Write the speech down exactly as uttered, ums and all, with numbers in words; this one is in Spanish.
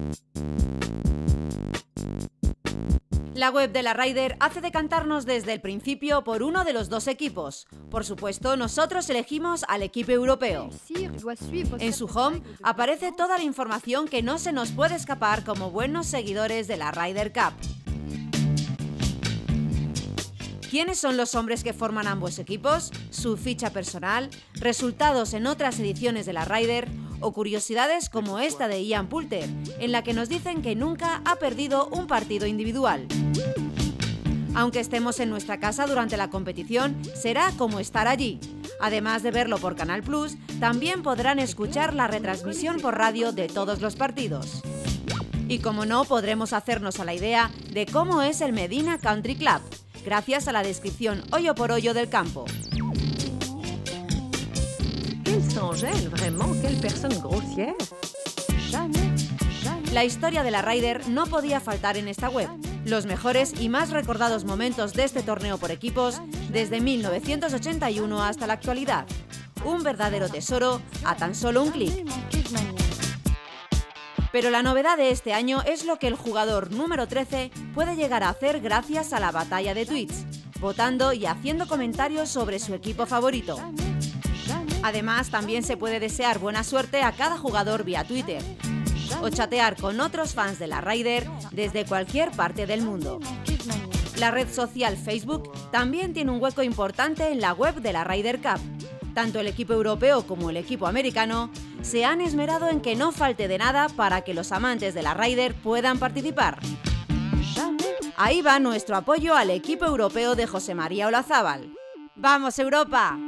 La web de la Ryder hace decantarnos desde el principio por uno de los dos equipos. Por supuesto, nosotros elegimos al equipo europeo. En su home aparece toda la información que no se nos puede escapar como buenos seguidores de la Ryder Cup. ¿Quiénes son los hombres que forman ambos equipos? Su ficha personal, resultados en otras ediciones de la Ryder o curiosidades como esta de Ian Poulter, en la que nos dicen que nunca ha perdido un partido individual. Aunque estemos en nuestra casa durante la competición, será como estar allí. Además de verlo por Canal Plus, también podrán escuchar la retransmisión por radio de todos los partidos. Y como no, podremos hacernos a la idea de cómo es el Medina Country Club, gracias a la descripción hoyo por hoyo del campo. La historia de la Ryder no podía faltar en esta web. Los mejores y más recordados momentos de este torneo por equipos desde mil novecientos ochenta y uno hasta la actualidad. Un verdadero tesoro a tan solo un clic. Pero la novedad de este año es lo que el jugador número trece puede llegar a hacer gracias a la batalla de tweets, votando y haciendo comentarios sobre su equipo favorito. Además, también se puede desear buena suerte a cada jugador vía Twitter o chatear con otros fans de la Ryder desde cualquier parte del mundo. La red social Facebook también tiene un hueco importante en la web de la Ryder Cup. Tanto el equipo europeo como el equipo americano se han esmerado en que no falte de nada para que los amantes de la Ryder puedan participar. Ahí va nuestro apoyo al equipo europeo de José María Olazábal. ¡Vamos, Europa!